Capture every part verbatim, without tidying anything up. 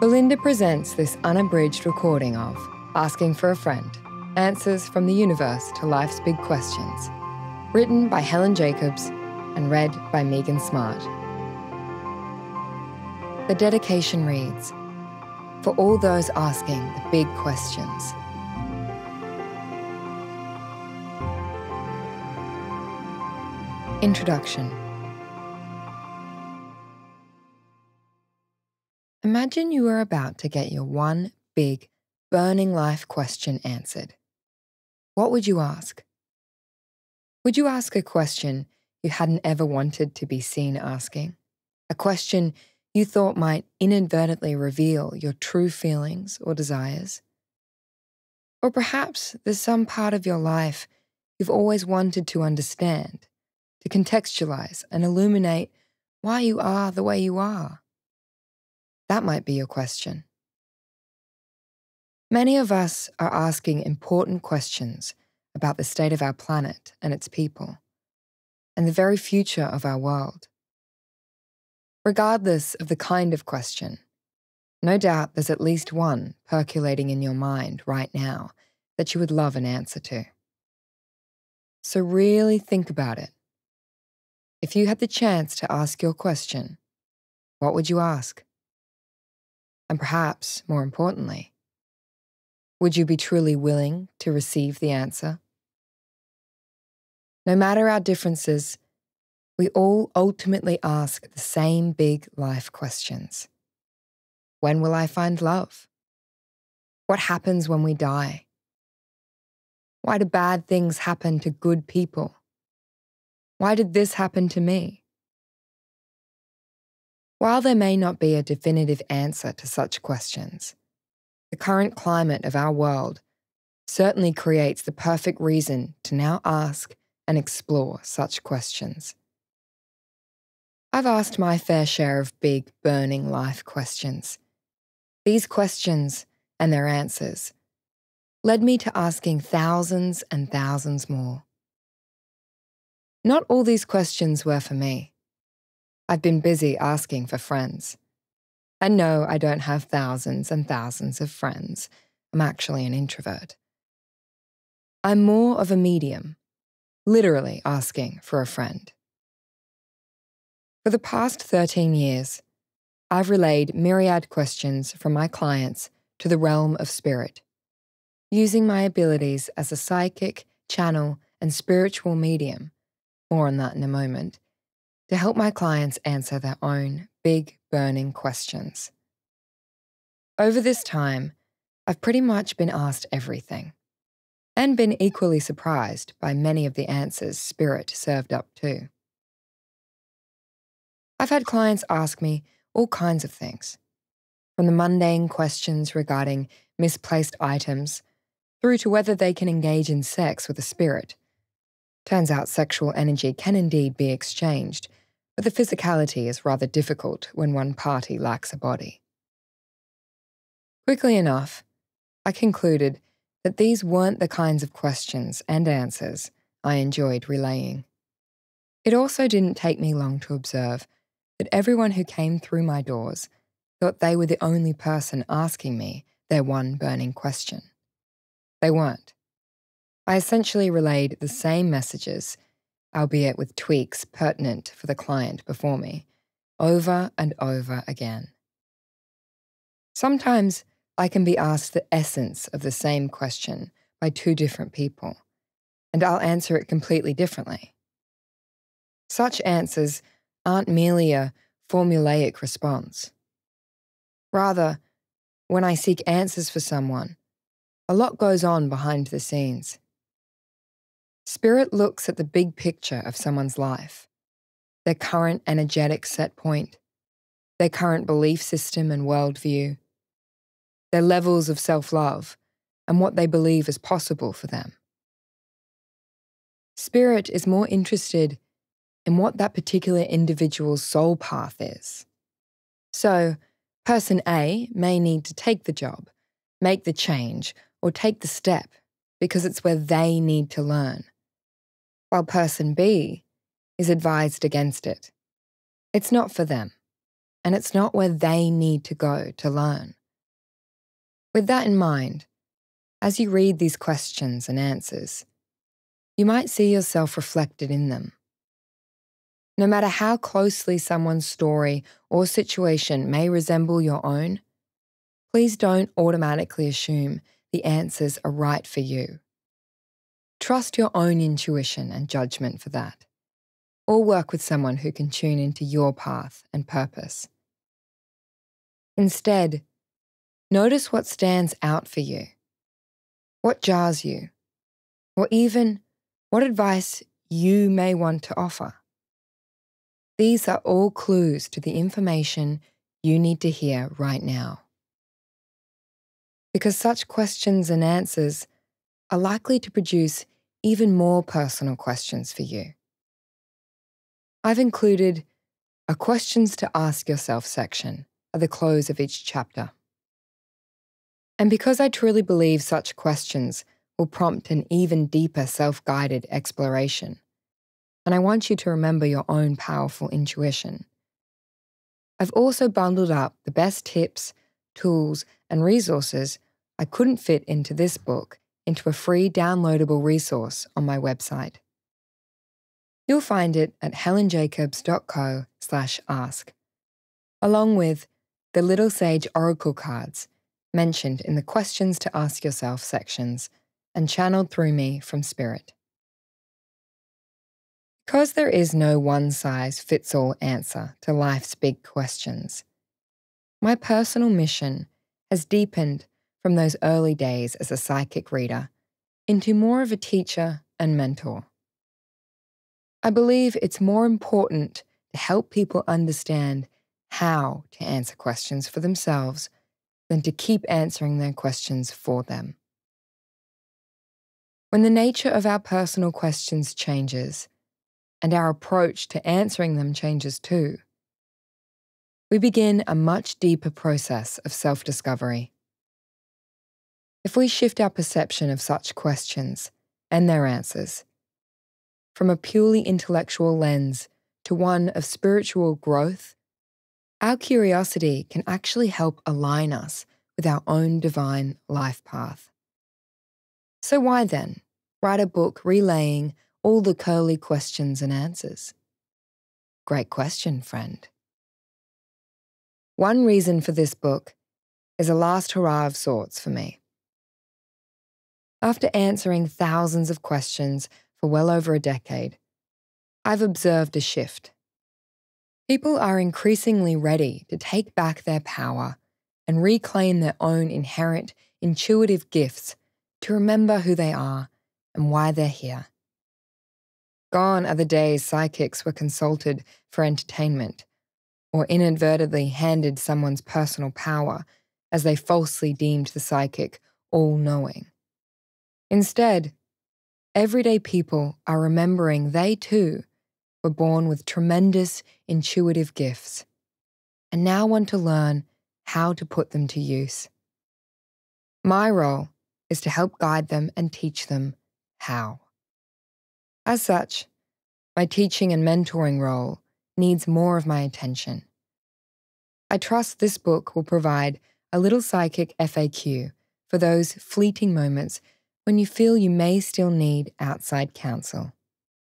Belinda presents this unabridged recording of Asking for a Friend, Answers from the Universe to Life's Big Questions, written by Helen Jacobs and read by Megan Smart. The dedication reads, "For all those asking the big questions." Introduction. Imagine you are about to get your one big, burning life question answered. What would you ask? Would you ask a question you hadn't ever wanted to be seen asking? A question you thought might inadvertently reveal your true feelings or desires? Or perhaps there's some part of your life you've always wanted to understand, to contextualize and illuminate why you are the way you are. That might be your question. Many of us are asking important questions about the state of our planet and its people, and the very future of our world. Regardless of the kind of question, no doubt there's at least one percolating in your mind right now that you would love an answer to. So really think about it. If you had the chance to ask your question, what would you ask? And perhaps, more importantly, would you be truly willing to receive the answer? No matter our differences, we all ultimately ask the same big life questions. When will I find love? What happens when we die? Why do bad things happen to good people? Why did this happen to me? While there may not be a definitive answer to such questions, the current climate of our world certainly creates the perfect reason to now ask and explore such questions. I've asked my fair share of big, burning life questions. These questions and their answers led me to asking thousands and thousands more. Not all these questions were for me. I've been busy asking for friends. And no, I don't have thousands and thousands of friends. I'm actually an introvert. I'm more of a medium, literally asking for a friend. For the past thirteen years, I've relayed myriad questions from my clients to the realm of spirit, using my abilities as a psychic, channel, and spiritual medium, more on that in a moment, to help my clients answer their own big, burning questions. Over this time, I've pretty much been asked everything, and been equally surprised by many of the answers Spirit served up too. I've had clients ask me all kinds of things, from the mundane questions regarding misplaced items, through to whether they can engage in sex with a spirit. Turns out sexual energy can indeed be exchanged, but the physicality is rather difficult when one party lacks a body. Quickly enough, I concluded that these weren't the kinds of questions and answers I enjoyed relaying. It also didn't take me long to observe that everyone who came through my doors thought they were the only person asking me their one burning question. They weren't. I essentially relayed the same messages, albeit with tweaks pertinent for the client before me, over and over again. Sometimes I can be asked the essence of the same question by two different people, and I'll answer it completely differently. Such answers aren't merely a formulaic response. Rather, when I seek answers for someone, a lot goes on behind the scenes. Spirit looks at the big picture of someone's life, their current energetic set point, their current belief system and worldview, their levels of self-love, and what they believe is possible for them. Spirit is more interested in what that particular individual's soul path is. So, person A may need to take the job, make the change, or take the step because it's where they need to learn, while person B is advised against it. It's not for them, and it's not where they need to go to learn. With that in mind, as you read these questions and answers, you might see yourself reflected in them. No matter how closely someone's story or situation may resemble your own, please don't automatically assume the answers are right for you. Trust your own intuition and judgment for that, or work with someone who can tune into your path and purpose. Instead, notice what stands out for you, what jars you, or even what advice you may want to offer. These are all clues to the information you need to hear right now. Because such questions and answers are likely to produce even more personal questions for you. I've included a questions to ask yourself section at the close of each chapter. And because I truly believe such questions will prompt an even deeper self-guided exploration, and I want you to remember your own powerful intuition, I've also bundled up the best tips, tools, and resources I couldn't fit into this book into a free downloadable resource on my website. You'll find it at helenjacobs.co slash ask, along with the Little Sage Oracle cards mentioned in the Questions to Ask Yourself sections and channeled through me from Spirit. Because there is no one-size-fits-all answer to life's big questions, my personal mission has deepened from those early days as a psychic reader into more of a teacher and mentor. I believe it's more important to help people understand how to answer questions for themselves than to keep answering their questions for them. When the nature of our personal questions changes, and our approach to answering them changes too, we begin a much deeper process of self-discovery. If we shift our perception of such questions and their answers from a purely intellectual lens to one of spiritual growth, our curiosity can actually help align us with our own divine life path. So why then write a book relaying all the curly questions and answers? Great question, friend. One reason for this book is a last hurrah of sorts for me. After answering thousands of questions for well over a decade, I've observed a shift. People are increasingly ready to take back their power and reclaim their own inherent intuitive gifts to remember who they are and why they're here. Gone are the days psychics were consulted for entertainment or inadvertently handed someone's personal power as they falsely deemed the psychic all-knowing. Instead, everyday people are remembering they too were born with tremendous intuitive gifts and now want to learn how to put them to use. My role is to help guide them and teach them how. As such, my teaching and mentoring role needs more of my attention. I trust this book will provide a little psychic F A Q for those fleeting moments when you feel you may still need outside counsel.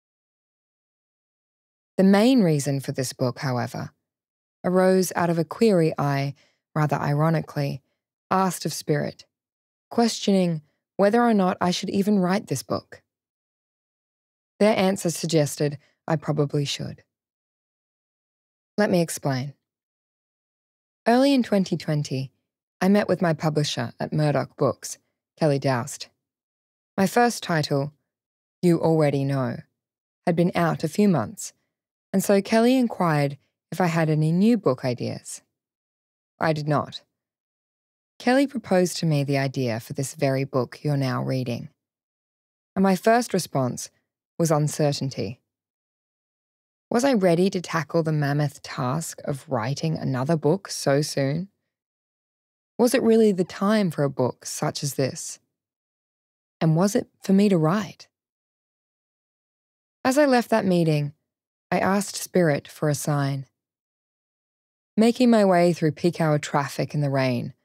The main reason for this book, however, arose out of a query I, rather ironically, asked of Spirit, questioning whether or not I should even write this book. Their answer suggested I probably should. Let me explain. Early in twenty twenty, I met with my publisher at Murdoch Books, Kelly Doust. My first title, You Already Know, had been out a few months, and so Kelly inquired if I had any new book ideas. I did not. Kelly proposed to me the idea for this very book you're now reading, and my first response was uncertainty. Was I ready to tackle the mammoth task of writing another book so soon? Was it really the time for a book such as this? And was it for me to write? As I left that meeting, I asked Spirit for a sign. Making my way through peak hour traffic in the rain,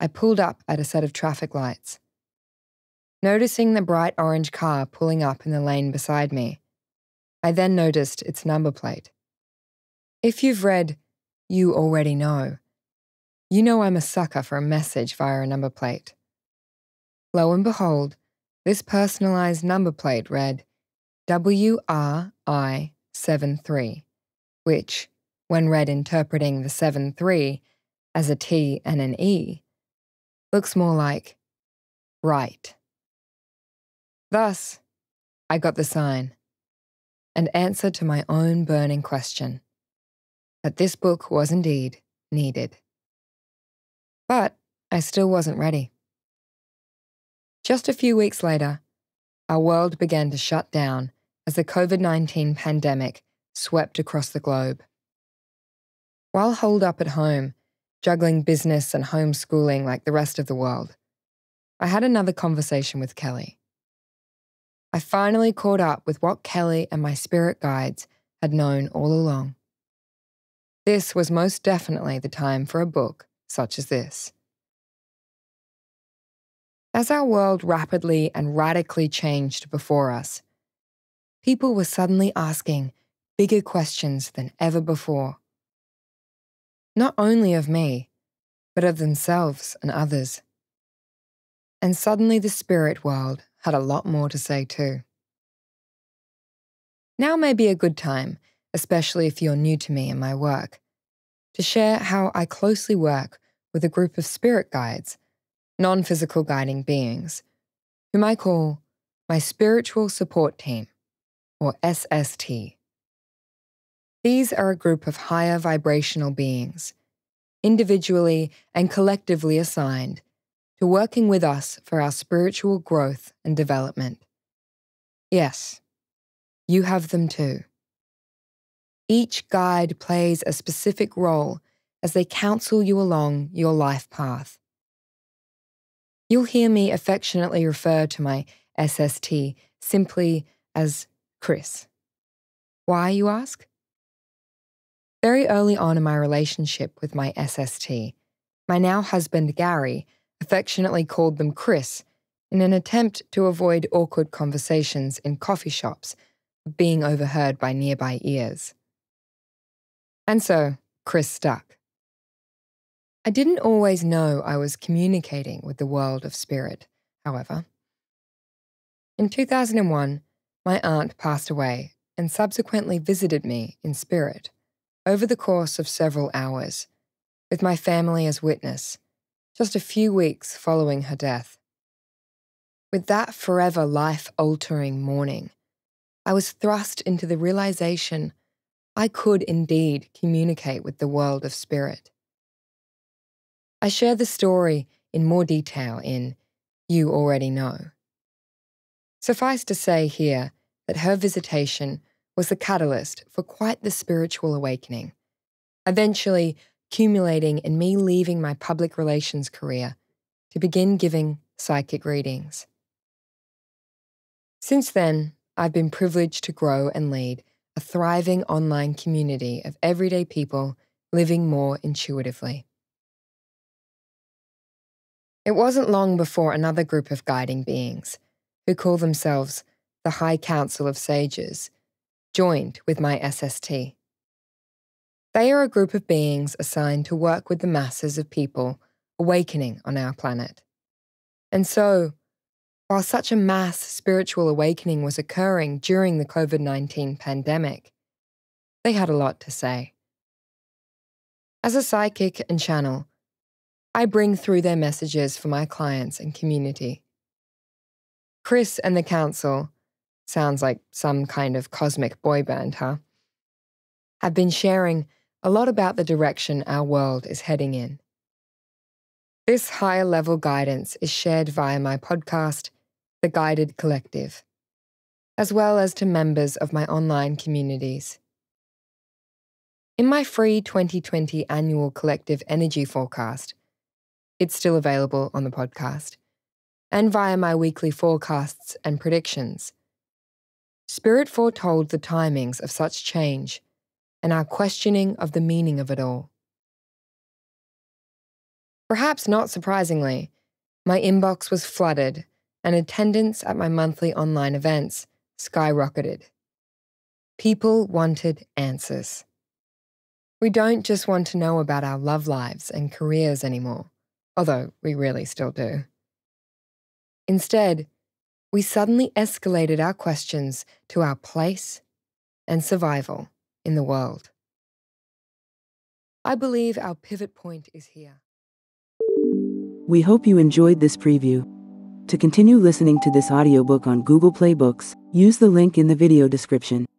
I pulled up at a set of traffic lights. Noticing the bright orange car pulling up in the lane beside me, I then noticed its number plate. If you've read You Already Know, you know I'm a sucker for a message via a number plate. Lo and behold, this personalized number plate read W R I seven three, which, when read interpreting the seven three as a T and an E, looks more like right. Thus, I got the sign, an answer to my own burning question, that this book was indeed needed. But I still wasn't ready. Just a few weeks later, our world began to shut down as the covid nineteen pandemic swept across the globe. While holed up at home, juggling business and homeschooling like the rest of the world, I had another conversation with Kelly. I finally caught up with what Kelly and my spirit guides had known all along. This was most definitely the time for a book such as this. As our world rapidly and radically changed before us, people were suddenly asking bigger questions than ever before. Not only of me, but of themselves and others. And suddenly the spirit world had a lot more to say too. Now may be a good time, especially if you're new to me and my work, to share how I closely work with a group of spirit guides, non-physical guiding beings, whom I call my Spiritual Support Team, or S S T. These are a group of higher vibrational beings, individually and collectively assigned to working with us for our spiritual growth and development. Yes, you have them too. Each guide plays a specific role as they counsel you along your life path. You'll hear me affectionately refer to my S S T simply as Chris. Why, you ask? Very early on in my relationship with my S S T, my now husband Gary affectionately called them Chris in an attempt to avoid awkward conversations in coffee shops being overheard by nearby ears. And so, Chris stuck. I didn't always know I was communicating with the world of spirit, however. In two thousand one, my aunt passed away and subsequently visited me in spirit over the course of several hours, with my family as witness, just a few weeks following her death. With that forever life-altering morning, I was thrust into the realization I could indeed communicate with the world of spirit. I share the story in more detail in You Already Know. Suffice to say here that her visitation was the catalyst for quite the spiritual awakening, eventually culminating in me leaving my public relations career to begin giving psychic readings. Since then, I've been privileged to grow and lead a thriving online community of everyday people living more intuitively. It wasn't long before another group of guiding beings, who call themselves the High Council of Sages, joined with my S S T. They are a group of beings assigned to work with the masses of people awakening on our planet. And so, while such a mass spiritual awakening was occurring during the covid nineteen pandemic, they had a lot to say. As a psychic and channel, I bring through their messages for my clients and community. Chris and the council, sounds like some kind of cosmic boy band, huh? Have been sharing a lot about the direction our world is heading in. This higher level guidance is shared via my podcast, The Guided Collective, as well as to members of my online communities. In my free twenty twenty annual collective energy forecast, it's still available on the podcast, and via my weekly forecasts and predictions, Spirit foretold the timings of such change and our questioning of the meaning of it all. Perhaps not surprisingly, my inbox was flooded and attendance at my monthly online events skyrocketed. People wanted answers. We don't just want to know about our love lives and careers anymore, although we really still do. Instead, we suddenly escalated our questions to our place and survival in the world. I believe our pivot point is here. We hope you enjoyed this preview. To continue listening to this audiobook on Google Play Books, use the link in the video description.